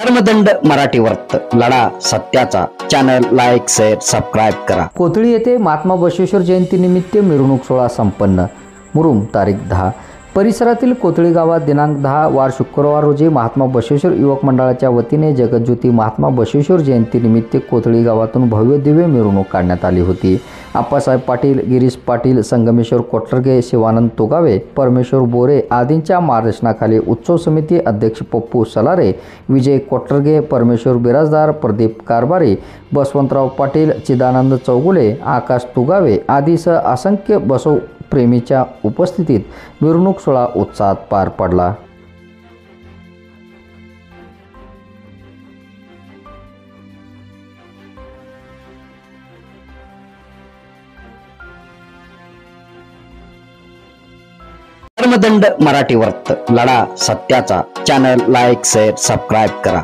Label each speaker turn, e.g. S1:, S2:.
S1: धर्मदंड मराठी वर्त लढा सत्याचा चॅनल लाईक शेअर सबस्क्राईब करा।
S2: कोथळी येथे महात्मा बसवेश्वर जयंतीनिमित्त मिरवणूक सोहळा संपन्न। मुरुम तारीख 10। परिसरातील कोथळी गावात दिनांक 10 वार शुक्रवार रोजी महात्मा बसवेश्वर युवक मंडळाच्या वतीने जगज्योती महात्मा बसवेश्वर जयंतीनिमित्त कोथळी गावातून भव्य दिव्य मिरवणूक काढण्यात आली होती। आप्पासाहेब पाटील, गिरीश पाटील, संगमेश्वर कोटरगे, शिवानंद तोगावे, परमेश्वर बोरे आदींच्या मार्गदर्शनाखाली उत्सव समिती अध्यक्ष पप्पू सलारे, विजय कोटरगे, परमेश्वर बिराजदार, प्रदीप कारभारी, बसवंतराव पाटील, चिदानंद चौगुले, आकाश तुगावे आदीसह असंख्य बसव प्रेमीच्या उपस्थितीत मिरवणूक सोहळा उत्साहात पार पडला।
S1: धर्मदंड मराठी वर्त लढा सत्याचा चॅनल लाईक शेअर सबस्क्राईब करा।